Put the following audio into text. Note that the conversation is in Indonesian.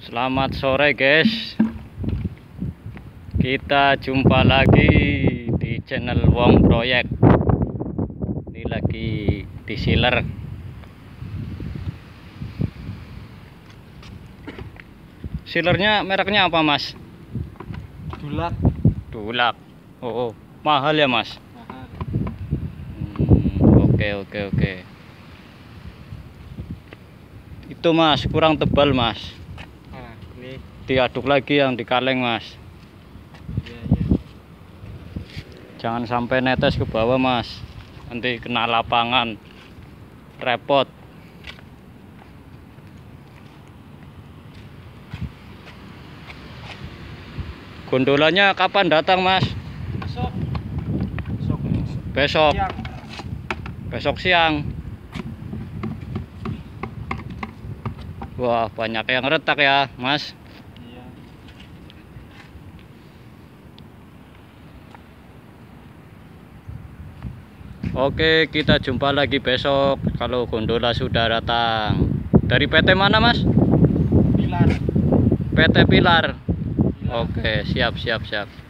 Selamat sore guys, kita jumpa lagi di channel Wong Proyek. Ini lagi di sealer. Sealernya mereknya apa mas? Dulak. Dulak. Oh, mahal ya mas? Mahal. Oke. Itu mas kurang tebal mas. Ini. Diaduk lagi yang di kaleng mas. Iya. Jangan sampai netes ke bawah mas, nanti kena lapangan, repot. Gondolanya kapan datang mas? Besok. Besok siang. Wah, banyak yang retak ya mas. Iya. Oke, kita jumpa lagi besok kalau gondola sudah datang. Dari PT mana mas? Pilar. PT Pilar. Pilar. Oke, siap.